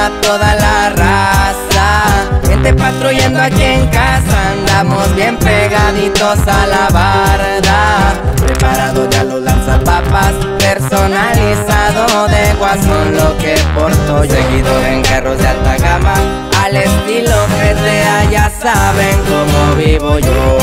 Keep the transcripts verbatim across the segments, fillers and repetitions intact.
sepa toda la raza. Gente patrullando aquí en casa, andamos bien pegaditos a la barda. Preparado ya los lanzapapas, personalizado de Guasón lo que porto yo. Seguido en carros de alta gama, al estilo G T A, ya saben cómo vivo yo.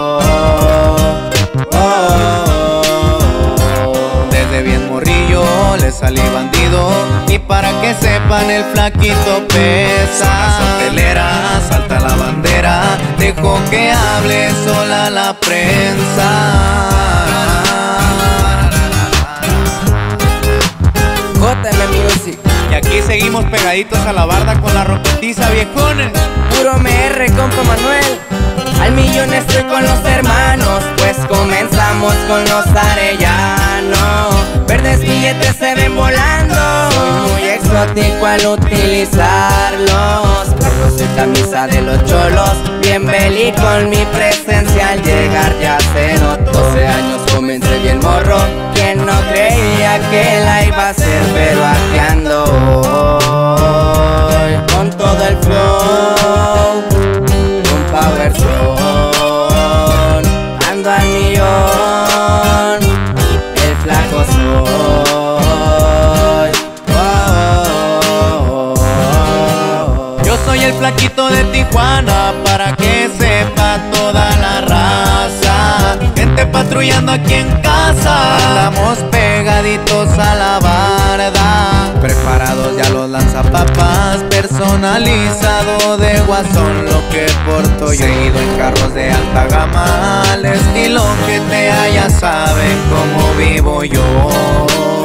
Desde bien morrillo le salí bandido, y para que sepan el flaquito pesa. Hotelera, salta la bandera, dejo que hable sola la prensa. J M Music. Y aquí seguimos pegaditos a la barda con la rocotiza, viejones. Puro M R, compa Manuel. Al millón estoy con los hermanos, pues comenzamos con los arellanos. Verdes billetes se ven volando, soy muy exótico al utilizarlos. Perros y camisa de los cholos, bien bélico en mi presencia al llegar ya se notó. doce años comencé bien morro, quien no creía que la iba a hacer, pero aquí ando hoy con todo el flow, con Power Son, ando al millón, el flaco soy. Oh, oh, oh, oh. Yo soy el flaquito de Tijuana, para que sepa toda la raza. Gente patrullando aquí en casa, andamos pegaditos a la barda. Preparados ya los lanzapapas, personalizado de Guasón lo que porto yo. Seguido en carros de alta gama, al estilo G T A, ya saben cómo vivo yo.